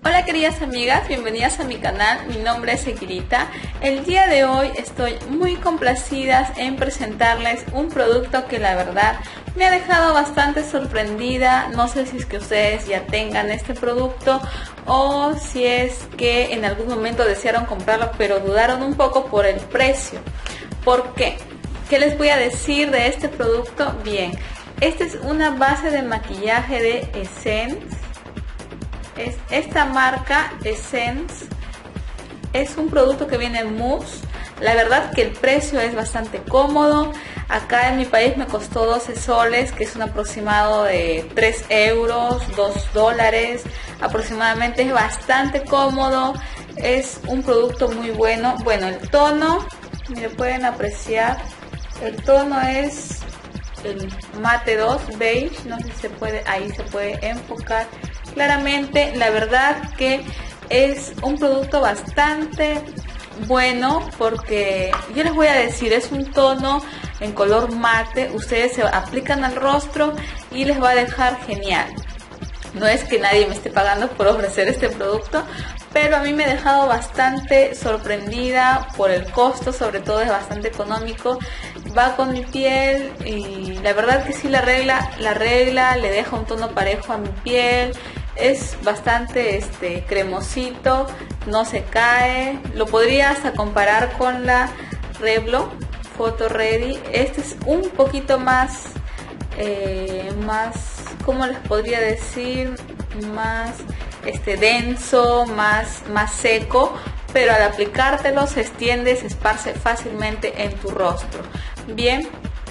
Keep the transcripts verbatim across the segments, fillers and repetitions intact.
Hola queridas amigas, bienvenidas a mi canal, mi nombre es Ekirita. El día de hoy estoy muy complacida en presentarles un producto que la verdad me ha dejado bastante sorprendida. No sé si es que ustedes ya tengan este producto o si es que en algún momento desearon comprarlo pero dudaron un poco por el precio. ¿Por qué? ¿Qué les voy a decir de este producto? Bien, esta es una base de maquillaje de Essence. Es esta marca Essence, es un producto que viene en mousse. La verdad que el precio es bastante cómodo. Acá en mi país me costó doce soles, que es un aproximado de tres euros, dos dólares aproximadamente. Es bastante cómodo, es un producto muy bueno. Bueno, el tono, mire, pueden apreciar, el tono es el mate dos beige, no sé si se puede, ahí se puede enfocar claramente. La verdad que es un producto bastante bueno, porque yo les voy a decir, es un tono en color mate. Ustedes se aplican al rostro y les va a dejar genial. No es que nadie me esté pagando por ofrecer este producto, pero a mí me ha dejado bastante sorprendida por el costo. Sobre todo es bastante económico, va con mi piel y la verdad que sí la regla, la regla le deja un tono parejo a mi piel. Es bastante este cremosito, no se cae. Lo podría hasta comparar con la Revlon Photo Ready. Este es un poquito más, eh, más, ¿cómo les podría decir? Más este denso, más, más seco, pero al aplicártelo se extiende, se esparce fácilmente en tu rostro. Bien,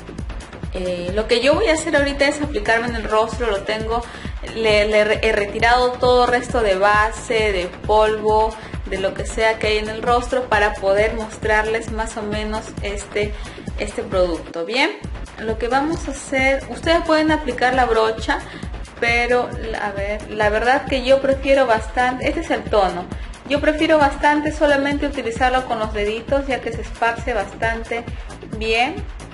eh, lo que yo voy a hacer ahorita es aplicarme en el rostro. Lo tengo, le, le he retirado todo resto de base, de polvo, de lo que sea que hay en el rostro, para poder mostrarles más o menos este, este producto. Bien, lo que vamos a hacer, ustedes pueden aplicar la brocha, pero a ver, la verdad que yo prefiero bastante, este es el tono, yo prefiero bastante solamente utilizarlo con los deditos, ya que se esparce bastante bien.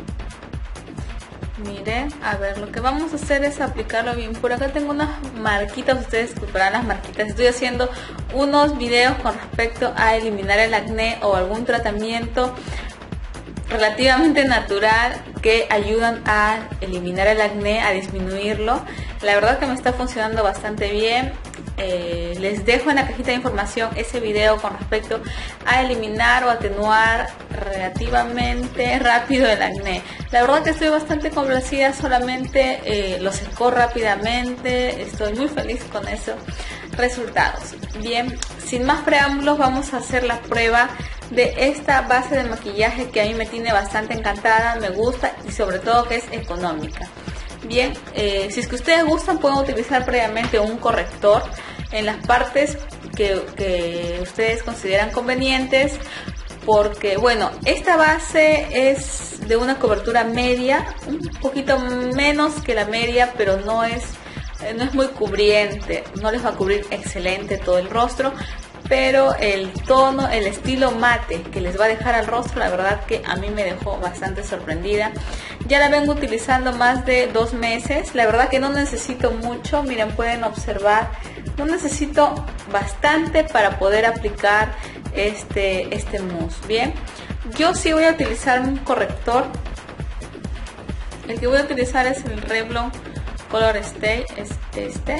Miren, a ver, lo que vamos a hacer es aplicarlo bien. Por acá tengo unas marquitas, ustedes disculparán las marquitas. Estoy haciendo unos videos con respecto a eliminar el acné o algún tratamiento relativamente natural que ayudan a eliminar el acné, a disminuirlo. La verdad que me está funcionando bastante bien. Eh, les dejo en la cajita de información ese video con respecto a eliminar o atenuar relativamente rápido el acné. La verdad que estoy bastante complacida, solamente eh, lo secó rápidamente. Estoy muy feliz con esos resultados. Bien, sin más preámbulos, vamos a hacer la prueba de esta base de maquillaje que a mí me tiene bastante encantada, me gusta y sobre todo que es económica. Bien, eh, si es que ustedes gustan, pueden utilizar previamente un corrector en las partes que, que ustedes consideran convenientes, porque bueno, esta base es de una cobertura media, un poquito menos que la media, pero no es, no es muy cubriente, no les va a cubrir excelente todo el rostro. Pero el tono, el estilo mate que les va a dejar al rostro, la verdad que a mí me dejó bastante sorprendida. Ya la vengo utilizando más de dos meses. La verdad que no necesito mucho. Miren, pueden observar, no necesito bastante para poder aplicar este, este mousse. Bien, yo sí voy a utilizar un corrector. El que voy a utilizar es el Revlon Color Stay, es este.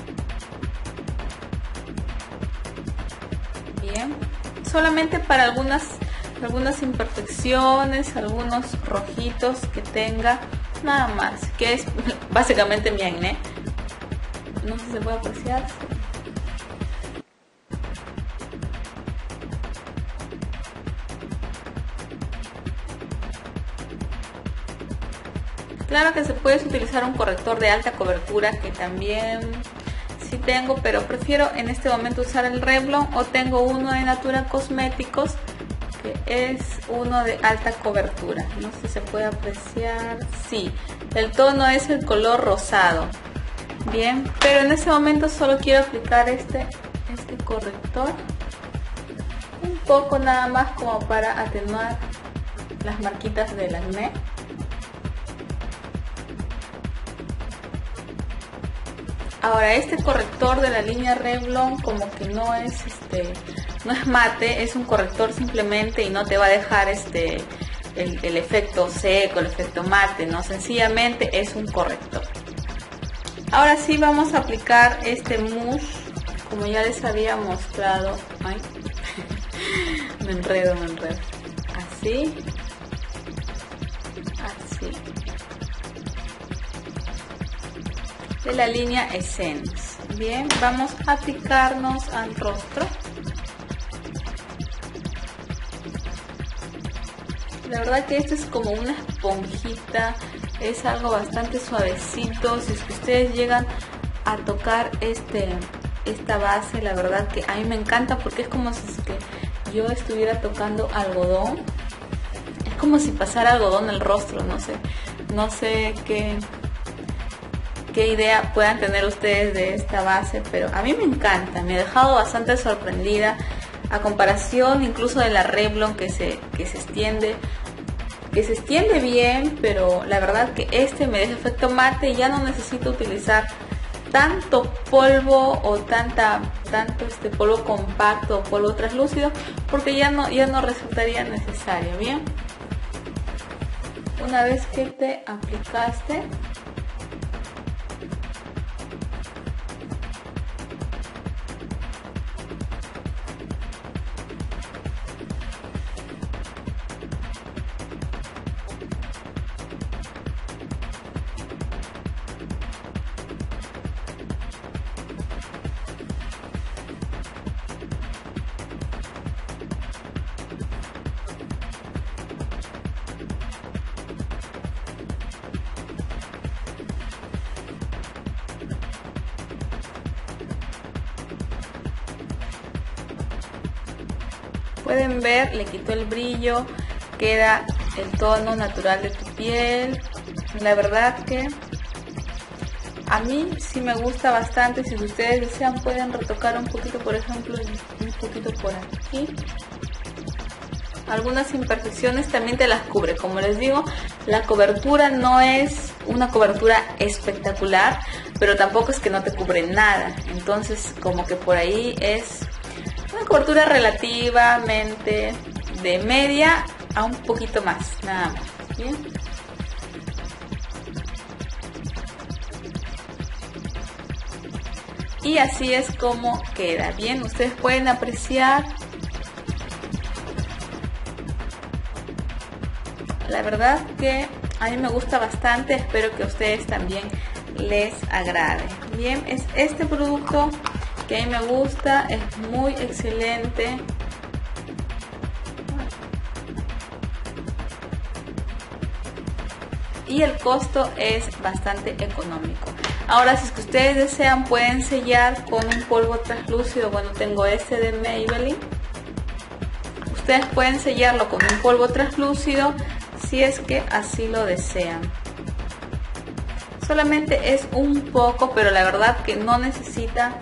Solamente para algunas algunas imperfecciones, algunos rojitos que tenga, nada más, que es básicamente mi acné. No sé si se puede apreciar. Claro que se puede utilizar un corrector de alta cobertura, que también sí tengo, pero prefiero en este momento usar el Revlon, o tengo uno de Natura Cosméticos que es uno de alta cobertura. No sé si se puede apreciar. Sí, el tono es el color rosado. Bien, pero en este momento solo quiero aplicar este, este corrector un poco nada más, como para atenuar las marquitas del acné. Ahora este corrector de la línea Revlon como que no es este no es mate, es un corrector simplemente y no te va a dejar este el, el efecto seco, el efecto mate, no, sencillamente es un corrector. Ahora sí vamos a aplicar este mousse, como ya les había mostrado. Ay, me enredo, me enredo. Así, así, de la línea Essence. Bien, vamos a aplicarnos al rostro. La verdad que esto es como una esponjita, es algo bastante suavecito. Si es que ustedes llegan a tocar este esta base, la verdad que a mí me encanta porque es como si es que yo estuviera tocando algodón. Es como si pasara algodón en el rostro, no sé, no sé qué, qué idea puedan tener ustedes de esta base, pero a mí me encanta, me ha dejado bastante sorprendida. A comparación incluso de la Revlon que se, que se extiende que se extiende bien, pero la verdad que este me deja efecto mate y ya no necesito utilizar tanto polvo o tanta tanto este polvo compacto o polvo translúcido, porque ya no ya no resultaría necesario. Bien, una vez que te aplicaste, pueden ver, le quitó el brillo, queda el tono natural de tu piel. La verdad que a mí sí me gusta bastante. Si ustedes desean pueden retocar un poquito, por ejemplo, un poquito por aquí. Algunas imperfecciones también te las cubre. Como les digo, la cobertura no es una cobertura espectacular, pero tampoco es que no te cubre nada. Entonces como que por ahí es una cobertura relativamente de media a un poquito más, nada más. ¿Bien? Y así es como queda. Bien, ustedes pueden apreciar. La verdad que a mí me gusta bastante, espero que a ustedes también les agrade. Bien, es este producto que a mí me gusta, es muy excelente. Y el costo es bastante económico. Ahora, si es que ustedes desean, pueden sellar con un polvo translúcido. Bueno, tengo este de Maybelline. Ustedes pueden sellarlo con un polvo translúcido si es que así lo desean. Solamente es un poco, pero la verdad que no necesita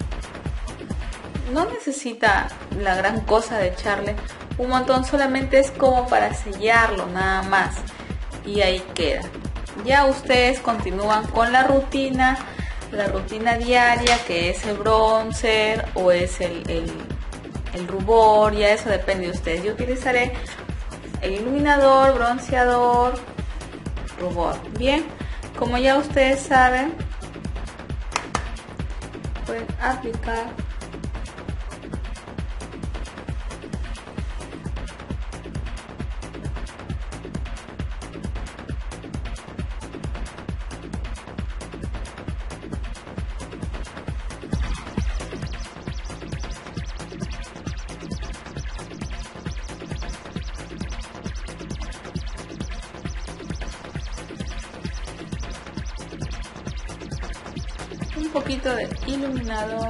no necesita la gran cosa de echarle un montón, solamente es como para sellarlo nada más y ahí queda. Ya ustedes continúan con la rutina, la rutina diaria, que es el bronzer o es el, el, el rubor, ya eso depende de ustedes. Yo utilizaré el iluminador, bronceador, rubor. Bien, como ya ustedes saben, pueden aplicar un poquito de iluminador.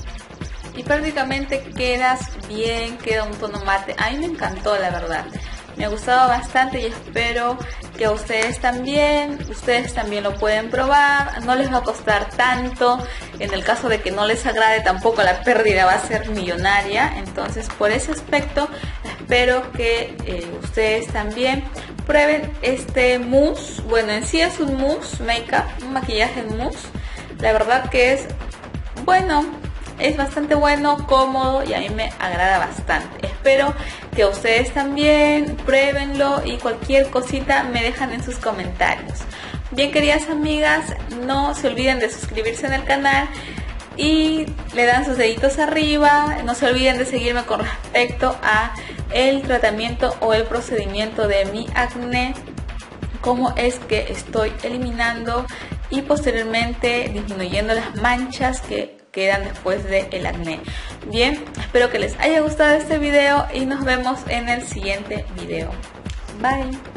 Y prácticamente quedas bien, queda un tono mate. A mí me encantó, la verdad. Me ha gustado bastante y espero que a ustedes también, ustedes también lo pueden probar, no les va a costar tanto, en el caso de que no les agrade tampoco la pérdida va a ser millonaria, entonces por ese aspecto espero que eh, ustedes también prueben este mousse. Bueno, en sí es un mousse makeup, un maquillaje en mousse, la verdad que es bueno, es bastante bueno, cómodo y a mí me agrada bastante. Espero que ustedes también pruébenlo y cualquier cosita me dejan en sus comentarios. Bien, queridas amigas, no se olviden de suscribirse en el canal y le dan sus deditos arriba. No se olviden de seguirme con respecto a el tratamiento o el procedimiento de mi acné, cómo es que estoy eliminando y posteriormente disminuyendo las manchas que quedan después del acné. Bien, espero que les haya gustado este video y nos vemos en el siguiente video. Bye.